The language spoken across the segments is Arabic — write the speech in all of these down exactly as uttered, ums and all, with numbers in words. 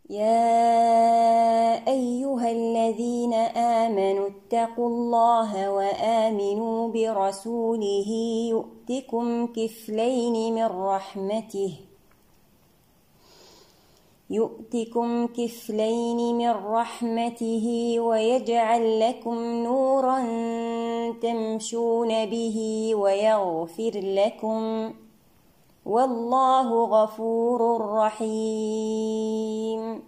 يا أيها الذين آمنوا اتقوا الله وآمنوا برسوله يؤتكم كفلين من رحمته يؤتكم كفلين من رحمته ويجعل لكم نورا تمشون به ويغفر لكم والله غفور رحيم.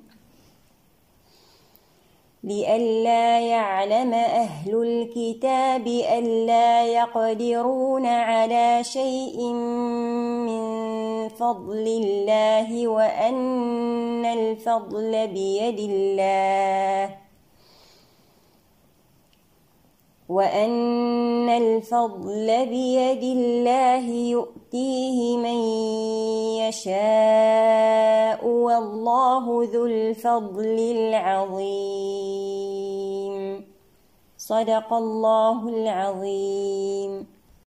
لئلا يعلم أهل الكتاب ألا يقدرون على شيء من فضل الله وأن الفضل بيد الله وأن الفضل بيد الله يؤتيه من يشاء والله ذو الفضل العظيم. صدق الله العظيم.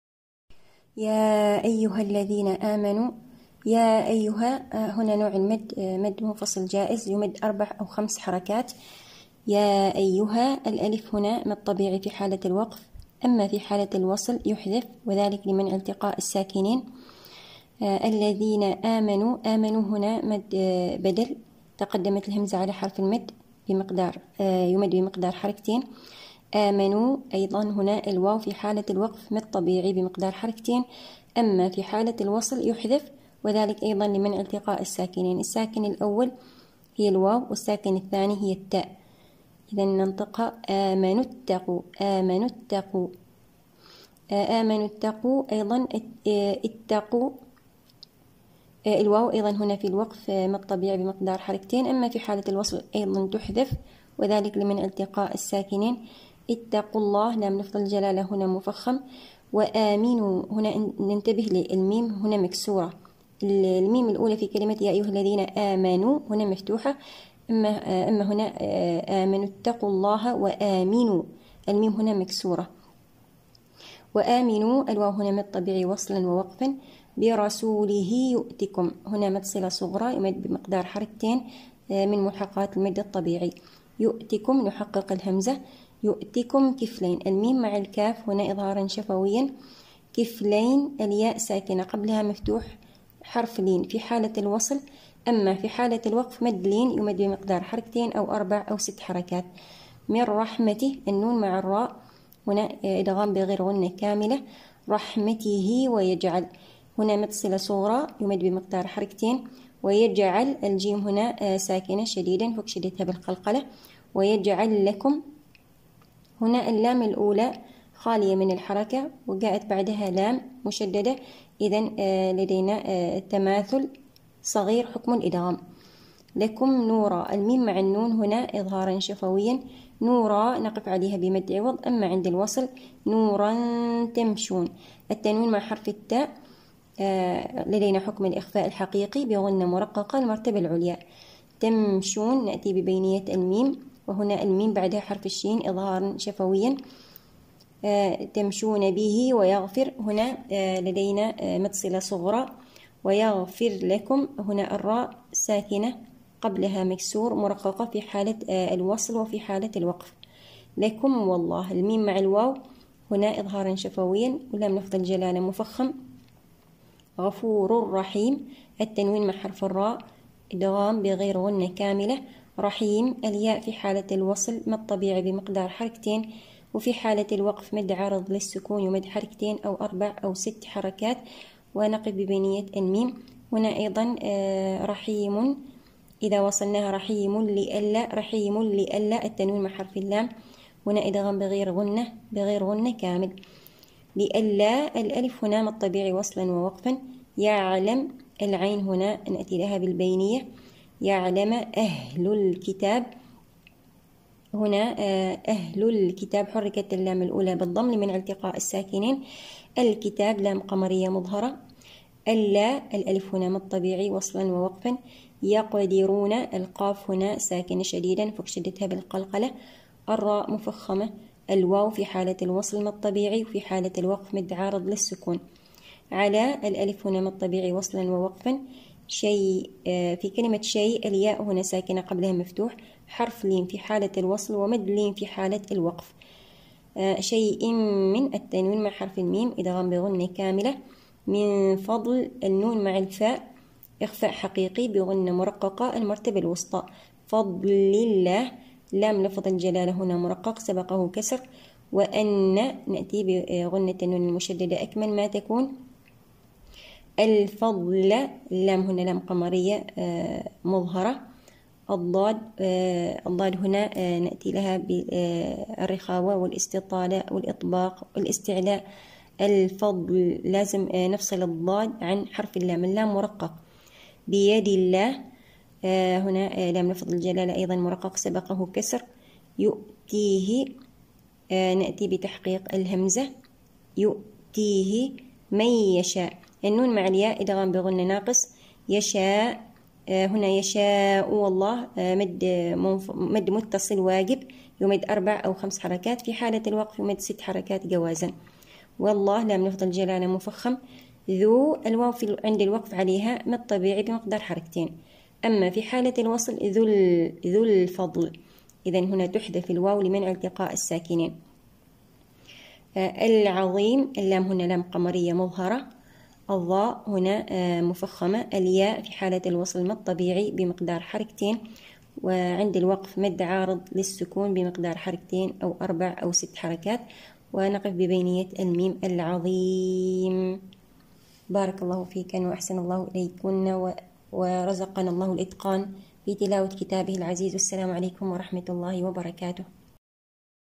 يا أيها الذين آمنوا، يا أيها هنا نوع المد مد منفصل جائز يمد أربع أو خمس حركات. يا أيها الألف هنا مد طبيعي في حالة الوقف، أما في حالة الوصل يحذف وذلك لمنع التقاء الساكنين. آه الذين آمنوا، آمنوا هنا مد آه بدل، تقدمت الهمزة على حرف المد بمقدار آه يمد بمقدار حركتين. آمنوا أيضا هنا الواو في حالة الوقف مد طبيعي بمقدار حركتين، أما في حالة الوصل يحذف وذلك أيضا لمنع التقاء الساكنين. الساكن الأول هي الواو والساكن الثاني هي التاء. إذا ننطق آمنوا اتقوا، آمنوا اتقوا، آمنوا اتقوا. أيضا اتقوا الواو أيضا هنا في الوقف مد طبيعي بمقدار حركتين، أما في حالة الوصل أيضا تحذف وذلك لمنع التقاء الساكنين. اتقوا الله، لام لفظ الجلالة هنا مفخم. وآمنوا هنا ننتبه للميم هنا مكسورة، الميم الأولى في كلمة يا أيها الذين آمنوا هنا مفتوحة، أما أما هنا آمنوا اتقوا الله وآمنوا الميم هنا مكسورة. وآمنوا الواو هنا مد طبيعي وصلا ووقفا. برسوله يؤتكم هنا مد صلة صغرى يمد بمقدار حركتين من ملحقات المد الطبيعي. يؤتكم نحقق الهمزة. يؤتكم كفلين، الميم مع الكاف هنا إظهارا شفويا. كفلين الياء ساكنة قبلها مفتوح حرف لين في حالة الوصل، أما في حالة الوقف مد لين يمد بمقدار حركتين أو أربع أو ست حركات. من رحمته النون مع الراء هنا إدغام بغير غنة كاملة. رحمته ويجعل هنا مد صلة صغرى يمد بمقدار حركتين. ويجعل الجيم هنا ساكنة شديدا فوق شدتها بالقلقلة. ويجعل لكم هنا اللام الأولى خالية من الحركة وجاءت بعدها لام مشددة، إذن لدينا تماثل صغير حكم الإدغام. لكم نورا الميم مع النون هنا إظهارا شفويا. نورا نقف عليها بمد عوض، أما عند الوصل نورا تمشون. التنوين مع حرف التاء لدينا حكم الإخفاء الحقيقي بغنة مرققة المرتبة العليا. تمشون نأتي ببينية الميم وهنا الميم بعدها حرف الشين إظهارا شفويا. تمشون به ويغفر هنا لدينا مد صلة صغرى. ويغفر لكم هنا الراء ساكنة قبلها مكسور مرققة في حالة الوصل وفي حالة الوقف. لكم والله الميم مع الواو هنا إظهارا شفويا ولام لفظ الجلالة مفخم. غفور رحيم التنوين مع حرف الراء إدغام بغير غنة كاملة. رحيم الياء في حالة الوصل مد طبيعي بمقدار حركتين، وفي حالة الوقف مد عارض للسكون يمد حركتين أو أربع أو ست حركات. ونقف ببنية الميم هنا أيضا رحيم إذا وصلناها رحيم لئلا رحيم لئلا التنوين مع حرف اللام هنا إدغام بغير غنة بغير غنة كامل. لئلا الألف هنا مد طبيعي وصلا ووقفا. يعلم العين هنا نأتي لها بالبينية. يعلم أهل الكتاب هنا أهل الكتاب حركت اللام الأولى بالضم لمنع التقاء الساكنين. الكتاب لام قمرية مظهرة. ألا الألف هنا مد طبيعي وصلا ووقفا. يقدرون القاف هنا ساكنة شديدا فوق شدتها بالقلقلة. الراء مفخمة. الواو في حالة الوصل مد طبيعي وفي حالة الوقف مد عارض للسكون. على الألف هنا مد طبيعي وصلا ووقفا. شيء. في كلمة شيء الياء هنا ساكنة قبلها مفتوح، حرف لين في حالة الوصل ومد لين في حالة الوقف. شيء من التنوين مع حرف الميم إدغام بغنة كاملة. من فضل النون مع الفاء إخفاء حقيقي بغنة مرققة المرتبة الوسطى. فضل الله لام لفظ الجلالة هنا مرقق سبقه كسر. وأن نأتي بغنة النون المشددة أكمل ما تكون. الفضل اللام هنا لام قمرية مظهرة. الضاد الضاد هنا نأتي لها بالرخاوة والاستطالة والإطباق والاستعلاء. الفضل لازم نفصل الضاد عن حرف اللام، اللام مرقق. بيد الله هنا لام لفظ الجلالة أيضا مرقق سبقه كسر. يؤتيه نأتي بتحقيق الهمزة. يؤتيه من يشاء النون مع الياء إدغام بغنة ناقص. يشاء هنا يشاء والله مد مد متصل واجب يمد أربع أو خمس حركات، في حالة الوقف يمد ست حركات جوازا. والله لام لفظ الجلالة مفخم. ذو الواو في عند الوقف عليها مد طبيعي بمقدار حركتين. أما في حالة الوصل ذو ذو الفضل، إذن هنا تحذف الواو لمنع التقاء الساكنين. العظيم اللام هنا لام قمرية مظهرة. الضاء هنا مفخمة. الياء في حالة الوصل مد طبيعي بمقدار حركتين، وعند الوقف مد عارض للسكون بمقدار حركتين أو أربع أو ست حركات. ونقف ببينية الميم العظيم. بارك الله فيكن وأحسن الله إليكن ورزقنا الله الإتقان في تلاوة كتابه العزيز. والسلام عليكم ورحمة الله وبركاته.